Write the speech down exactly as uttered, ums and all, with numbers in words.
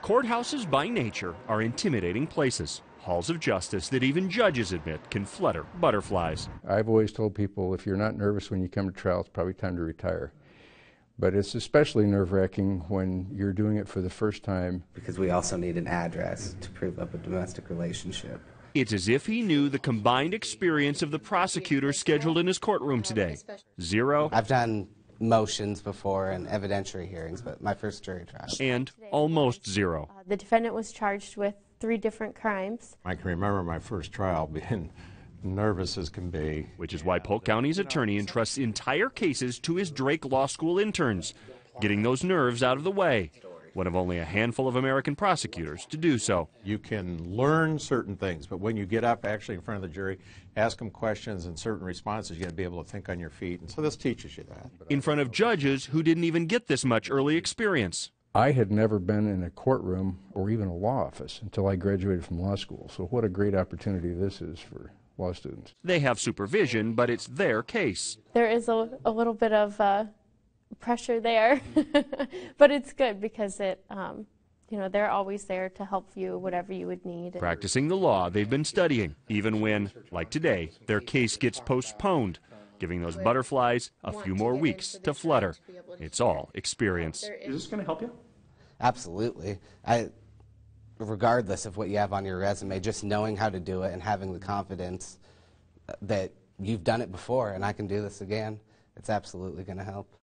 Courthouses by nature are intimidating places. Halls of justice that even judges admit can flutter butterflies. I've always told people if you're not nervous when you come to trial, it's probably time to retire. But it's especially nerve-wracking when you're doing it for the first time. Because we also need an address to prove up a domestic relationship. It's as if he knew the combined experience of the prosecutors scheduled in his courtroom today. Zero. I've done motions before and evidentiary hearings, but my first jury trial. And almost zero. Uh, the defendant was charged with three different crimes. I can remember my first trial being nervous as can be. Which is why Polk County's attorney entrusts entire cases to his Drake Law School interns, getting those nerves out of the way. One of only a handful of American prosecutors to do so. You can learn certain things, but when you get up actually in front of the jury, ask them questions and certain responses, you got to be able to think on your feet. And so this teaches you that. In front of judges who didn't even get this much early experience. I had never been in a courtroom or even a law office until I graduated from law school. So what a great opportunity this is for law students. They have supervision, but it's their case. There is a, a little bit of uh, pressure there, but it's good because it, um, you know, they're always there to help you, whatever you would need. Practicing the law they've been studying, even when, like today, their case gets postponed, giving those butterflies a few more weeks to flutter. It's all experience. Is this going to help you? Absolutely. I, regardless of what you have on your resume, just knowing how to do it and having the confidence that you've done it before and I can do this again, it's absolutely going to help.